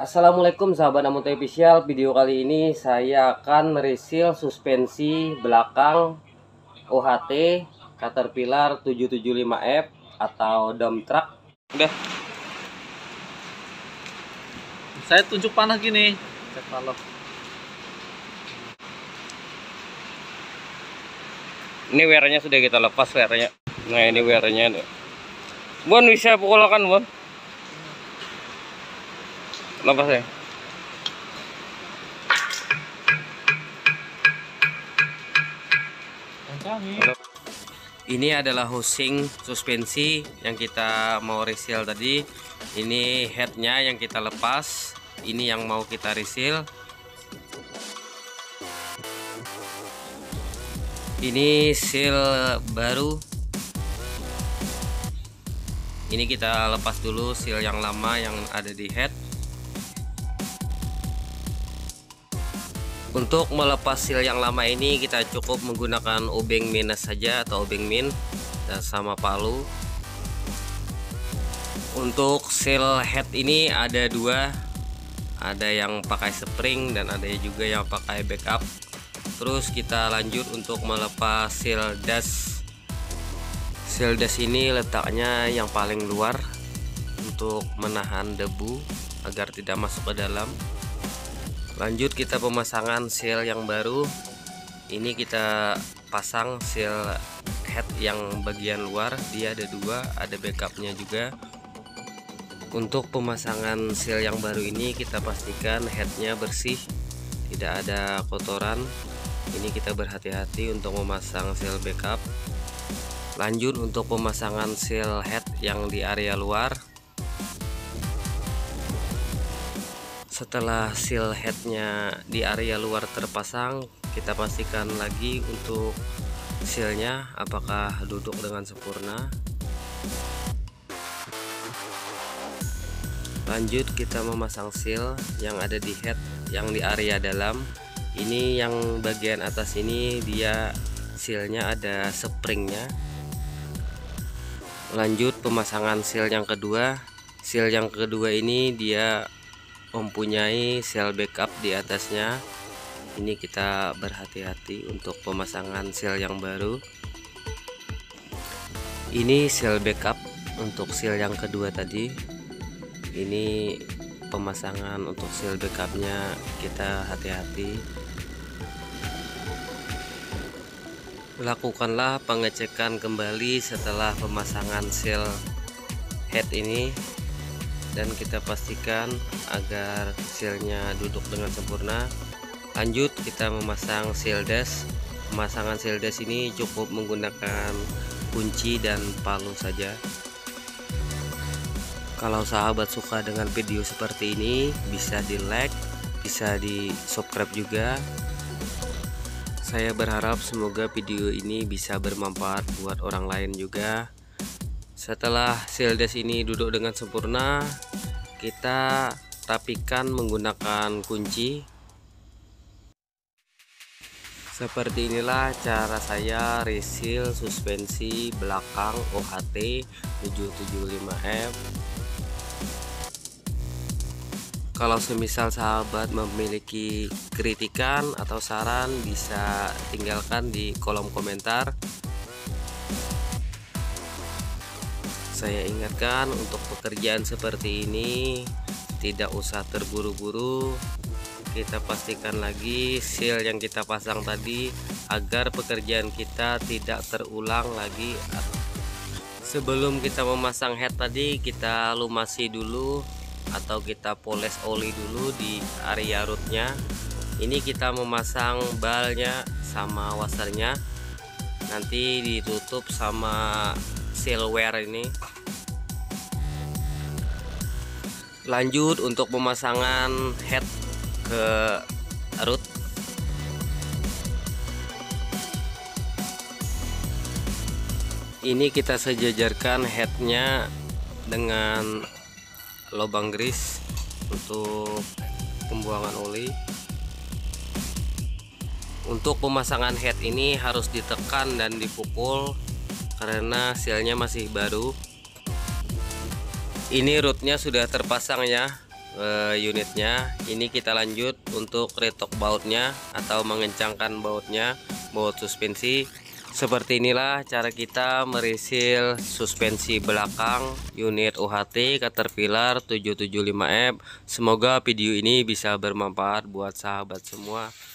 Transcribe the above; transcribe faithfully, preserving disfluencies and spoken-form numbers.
Assalamualaikum sahabat Namuto Official. Video kali ini saya akan meresil suspensi belakang O H T Caterpillar tujuh tujuh lima F atau dump truck. Udah. Saya tunjuk panah gini. Cek valve. Ini wearnya sudah kita lepas wearnya. Nah, ini wearnya. Bon, bisa pukulkan, Bon. Lepas ya. Ini adalah housing suspensi yang kita mau resil tadi. Ini headnya yang kita lepas. Ini yang mau kita resil. Ini seal baru. Ini kita lepas dulu seal yang lama yang ada di head. Untuk melepas seal yang lama ini kita cukup menggunakan obeng minus saja atau obeng min dan sama palu. Untuk seal head ini ada dua, ada yang pakai spring dan ada juga yang pakai backup. Terus kita lanjut untuk melepas seal dash. Seal dash ini letaknya yang paling luar untuk menahan debu agar tidak masuk ke dalam. Lanjut kita pemasangan seal yang baru. Ini kita pasang seal head yang bagian luar, dia ada dua, ada backupnya juga. Untuk pemasangan seal yang baru ini kita pastikan headnya bersih, tidak ada kotoran. Ini kita berhati-hati untuk memasang seal backup. Lanjut untuk pemasangan seal head yang di area luar. Setelah seal headnya di area luar terpasang, kita pastikan lagi untuk sealnya apakah duduk dengan sempurna. Lanjut kita memasang seal yang ada di head yang di area dalam. Ini yang bagian atas ini dia sealnya ada springnya. Lanjut pemasangan seal yang kedua. Seal yang kedua ini dia mempunyai seal backup di atasnya. Ini kita berhati-hati untuk pemasangan seal yang baru. Ini seal backup untuk seal yang kedua tadi. Ini pemasangan untuk seal backupnya, kita hati-hati. Lakukanlah pengecekan kembali setelah pemasangan seal head ini, dan kita pastikan agar sealnya duduk dengan sempurna. Lanjut kita memasang seal dash. Pemasangan seal dash ini cukup menggunakan kunci dan palu saja. Kalau sahabat suka dengan video seperti ini, bisa di like, bisa di subscribe juga. Saya berharap semoga video ini bisa bermanfaat buat orang lain juga. Setelah seal dash ini duduk dengan sempurna, kita rapikan menggunakan kunci. Seperti inilah cara saya resil suspensi belakang O H T tujuh tujuh lima F. Kalau semisal sahabat memiliki kritikan atau saran, bisa tinggalkan di kolom komentar. Saya ingatkan untuk pekerjaan seperti ini tidak usah terburu-buru. Kita pastikan lagi seal yang kita pasang tadi agar pekerjaan kita tidak terulang lagi. Sebelum kita memasang head tadi, kita lumasi dulu atau kita poles oli dulu di area rootnya. Ini kita memasang balnya sama washernya, nanti ditutup sama seal wear ini. Lanjut untuk pemasangan head ke root. Ini kita sejajarkan headnya dengan lubang grease untuk pembuangan oli. Untuk pemasangan head ini harus ditekan dan dipukul karena sealnya masih baru. Ini rootnya sudah terpasang ya. uh, unitnya. Ini kita lanjut untuk retok bautnya atau mengencangkan bautnya, baut suspensi. Seperti inilah cara kita meresil suspensi belakang unit U H T Caterpillar tujuh tujuh lima F. Semoga video ini bisa bermanfaat buat sahabat semua.